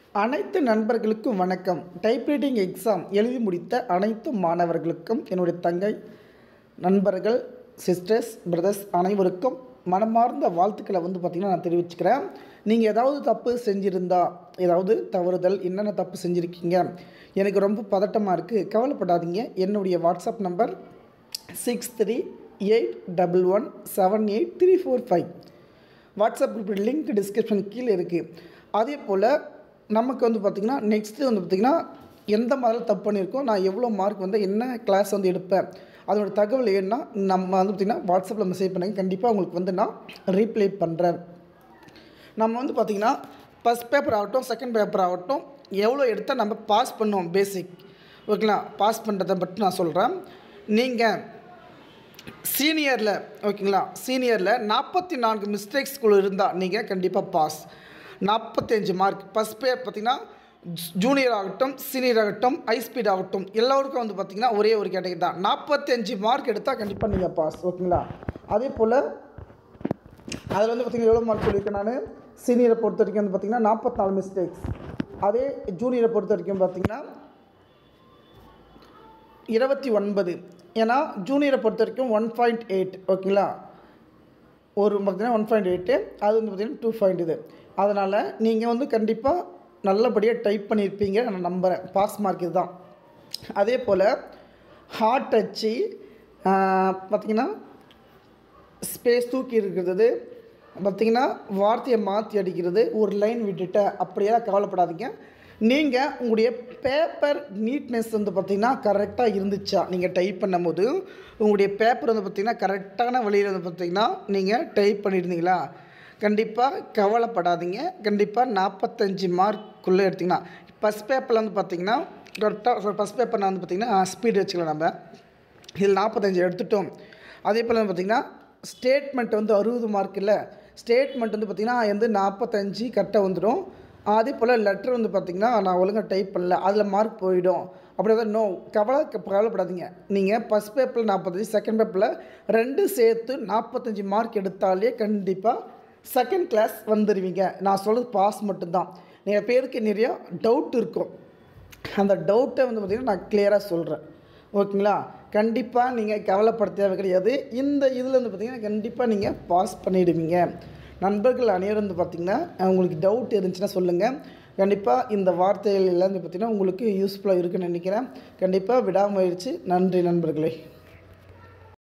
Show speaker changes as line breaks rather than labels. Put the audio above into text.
அனைத்து நண்பர்களுக்கும் வணக்கம். டைப்ரைட்டிங் எக்ஸாம் எழுதி முடித்த அனைத்து மாணவர்களுக்கும் என்னுடைய தங்கை நண்பர்கள், சிஸ்டர்ஸ், பிரதர்ஸ் அனைவருக்கும் மனமார்ந்த வாழ்த்துக்களை பார்த்திங்கன்னா நான் தெரிவிச்சுக்கிறேன். நீங்கள் ஏதாவது தப்பு செஞ்சுருந்தா, ஏதாவது தவறுதல், என்னென்ன தப்பு செஞ்சுருக்கீங்க, எனக்கு ரொம்ப பதட்டமாக இருக்குது, கவலைப்படாதீங்க. என்னுடைய WhatsApp number 6381178345. WhatsApp group link description கீழே இருக்குது. அதே போல் நமக்கு பார்த்திங்கன்னா நெக்ஸ்ட்டு பார்த்திங்கன்னா எந்த மாதிரி தப்பு பண்ணியிருக்கோம், நான் எவ்வளோ மார்க் என்ன கிளாஸ் எடுப்பேன், அதோட தகவல் ஏன்னா நம்ம பார்த்திங்கன்னா வாட்ஸ்அப்பில் மெசேஜ் பண்ணுங்க. கண்டிப்பாக உங்களுக்கு நான் ரீப்ளை பண்ணுறேன். நம்ம பார்த்திங்கன்னா ஃபஸ்ட் பேப்பர் ஆகட்டும், செகண்ட் பேப்பர் ஆகட்டும், எவ்வளோ எடுத்தால் நம்ம பாஸ் பண்ணுவோம் பேசிக். ஓகேங்களா, பாஸ் பண்ணுறதை மட்டும் நான் சொல்கிறேன். நீங்கள் சீனியரில் ஓகேங்களா, சீனியரில் 44 மிஸ்டேக்ஸ்குள்ளே இருந்தால் நீங்கள் கண்டிப்பாக பாஸ். 45 மார்க் ஃபஸ்ட் பேப்பர் பார்த்திங்கன்னா ஜூனியர் ஆகட்டும், சீனியர் ஆகட்டும், ஹைஸ்பீட் ஆகட்டும், எல்லோருக்கும் பார்த்திங்கன்னா ஒரே ஒரு கேட்டகரி தான். 45 மார்க் எடுத்தால் கண்டிப்பாக நீங்கள் பாஸ். ஓகேங்களா, அதே போல் அதில் பார்த்திங்கன்னா எவ்வளோ மார்க் சொல்லியிருக்கேன் நான். சீனியரை பொறுத்த வரைக்கும் பார்த்திங்கன்னா 44 மிஸ்டேக்ஸ். அதே ஜூனியரை பொறுத்த வரைக்கும் பார்த்திங்கன்னா 29. ஏன்னா ஜூனியரை பொறுத்த வரைக்கும் 1.8. ஓகேங்களா, ஒரு பார்த்திங்கன்னா 1.8, அது பார்த்திங்கன்னா 2 பாயிண்ட். இது அதனால் நீங்கள் கண்டிப்பாக நல்லபடியாக டைப் பண்ணியிருப்பீங்க நான் நம்புகிறேன். பாஸ் மார்க் இது தான். அதே போல் ஹார்ட் டச்சு பார்த்திங்கன்னா ஸ்பேஸ் தூக்கி இருக்கிறது, பார்த்திங்கன்னா வார்த்தையை மாற்றி அடிக்கிறது, ஒரு லைன் விட்டுட்ட, அப்படியெல்லாம் கவலைப்படாதீங்க. நீங்கள் உங்களுடைய பேப்பர் நீட்னஸ் பார்த்திங்கன்னா கரெக்டாக இருந்துச்சா, நீங்கள் டைப் பண்ணும்போது உங்களுடைய பேப்பர் பார்த்திங்கன்னா கரெக்டான வழியில் பார்த்திங்கன்னா நீங்கள் டைப் பண்ணியிருந்தீங்களா, கண்டிப்பாக கவலைப்படாதீங்க. கண்டிப்பாக 45 மார்க்குள்ளே எடுத்திங்கன்னா ஃபஸ்ட் பேப்பரில் பார்த்திங்கன்னா கரெக்டாக ஃபஸ்ட் பேப்பரில் பார்த்திங்கன்னா ஸ்பீடு வச்சுக்கலாம். நம்ம இதில் 45 எடுத்துட்டோம். அதே போல் பார்த்திங்கன்னா ஸ்டேட்மெண்ட் 60 மார்க் இல்லை, ஸ்டேட்மெண்ட் பார்த்திங்கன்னா 45 கரெக்டாக வந்துடும். அதே போல் லெட்டர் பார்த்திங்கன்னா நான் ஒழுங்காக டைப் பண்ணல, அதில் மார்க் போயிடும். அப்படி தான் நோ, கவலைப்படாதீங்க. நீங்கள் ஃபஸ்ட் பேப்பரில் 45, செகண்ட் பேப்பரில் 2 சேர்த்து 45 மார்க் எடுத்தாலே கண்டிப்பாக செகண்ட் கிளாஸ் வந்துடுவீங்க. நான் சொல்கிறது பாஸ் மட்டும்தான். நிறைய பேருக்கு நிறையா டவுட் இருக்கும். அந்த டவுட்டை பார்த்திங்கன்னா நான் கிளியராக சொல்கிறேன். ஓகேங்களா, கண்டிப்பாக நீங்கள் கவலைப்பட தேவை கிடையாது. இந்த இதில் பார்த்திங்கன்னா கண்டிப்பாக நீங்கள் பாஸ் பண்ணிவிடுவீங்க. நண்பர்கள் அனைவரும் பார்த்திங்கன்னா உங்களுக்கு டவுட் இருந்துச்சுன்னா சொல்லுங்கள். கண்டிப்பாக இந்த வார்த்தைகள் எல்லாம் பார்த்திங்கன்னா உங்களுக்கு யூஸ்ஃபுல்லாக இருக்குன்னு நினைக்கிறேன். கண்டிப்பாக விடாமுயற்சி. நன்றி நண்பர்களே.